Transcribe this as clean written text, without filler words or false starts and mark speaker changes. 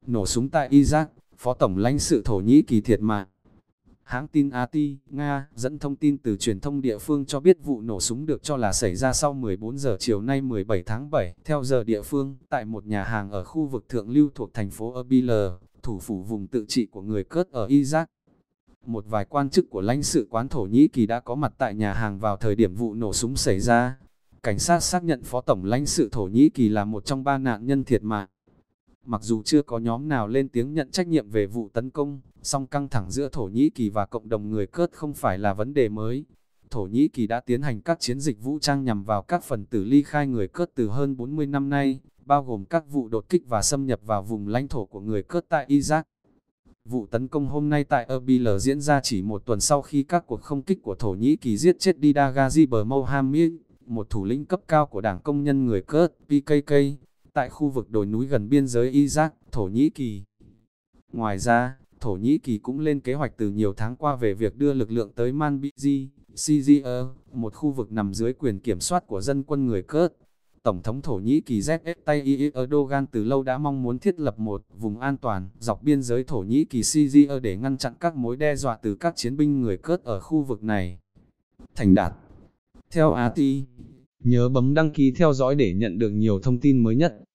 Speaker 1: nổ súng tại Iraq, Phó Tổng lãnh sự Thổ Nhĩ Kỳ thiệt mạng. Hãng tin RT, Nga, dẫn thông tin từ truyền thông địa phương cho biết vụ nổ súng được cho là xảy ra sau 14 giờ chiều nay 17 tháng 7, theo giờ địa phương, tại một nhà hàng ở khu vực Thượng Lưu thuộc thành phố Erbil, thủ phủ vùng tự trị của người Kurd ở Iraq. Một vài quan chức của lãnh sự quán Thổ Nhĩ Kỳ đã có mặt tại nhà hàng vào thời điểm vụ nổ súng xảy ra. Cảnh sát xác nhận Phó Tổng lãnh sự Thổ Nhĩ Kỳ là một trong 3 nạn nhân thiệt mạng. Mặc dù chưa có nhóm nào lên tiếng nhận trách nhiệm về vụ tấn công, song căng thẳng giữa Thổ Nhĩ Kỳ và cộng đồng người Kurd không phải là vấn đề mới. Thổ Nhĩ Kỳ đã tiến hành các chiến dịch vũ trang nhằm vào các phần tử ly khai người Kurd từ hơn 40 năm nay, bao gồm các vụ đột kích và xâm nhập vào vùng lãnh thổ của người Kurd tại Iraq. Vụ tấn công hôm nay tại Erbil diễn ra chỉ một tuần sau khi các cuộc không kích của Thổ Nhĩ Kỳ giết chết Dida Gazibur Mohammed, một thủ lĩnh cấp cao của Đảng Công nhân người Kurd, PKK, tại khu vực đồi núi gần biên giới Iraq, Thổ Nhĩ Kỳ. Ngoài ra, Thổ Nhĩ Kỳ cũng lên kế hoạch từ nhiều tháng qua về việc đưa lực lượng tới Manbij, Syria, một khu vực nằm dưới quyền kiểm soát của dân quân người Kurd. Tổng thống Thổ Nhĩ Kỳ Recep Tayyip Erdogan từ lâu đã mong muốn thiết lập một vùng an toàn dọc biên giới Thổ Nhĩ Kỳ Syria để ngăn chặn các mối đe dọa từ các chiến binh người Kurd ở khu vực này. Thành đạt. Theo RT, nhớ bấm đăng ký theo dõi để nhận được nhiều thông tin mới nhất.